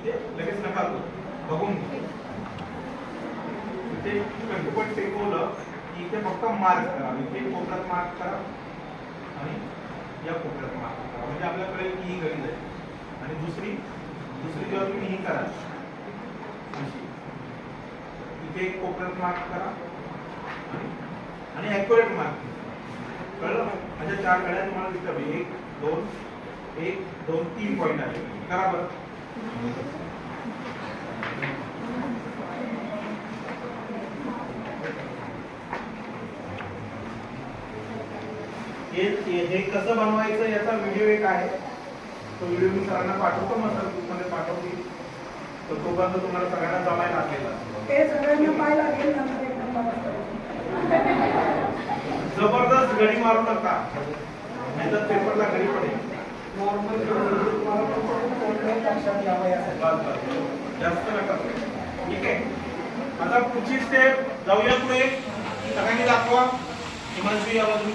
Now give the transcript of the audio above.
लगेच नका बघून इथे कंटोपट टेकवलं की इथे फक्त मार्क करा, इथे कोपऱ्यात मार्क करा आणि या कोपऱ्यात मार्क करा, म्हणजे आपल्याकडे ही गणित आहे. आणि दुसरी जेव्हा तुम्ही ही करा इथे एक कोपऱ्यात मार्क करा आणि ॲक्युरेट मार्क. कळलं? म्हणजे 4 घड्या तुम्हाला दिसतात. 1 2 3 पॉईंट आहे. करा बरं. हे कसं बनवायचं याचा व्हिडिओ एक आहे, तो व्हिडिओ मी सरांना पाठवतो, मग सर ग्रुपमध्ये पाठवतील. तर तोपर्यंत तुम्हाला सगळ्यांना जमायला लागेल. जबरदस्त घडी मारू नका, नाही तर पेपरला घडी पडेल. नॉर्मल जास्त नका. ठीक आहे. आता पुढची स्टेप जाऊया पुढे. सगळ्यांनी दाखवा. हिमांशू या बाजूला.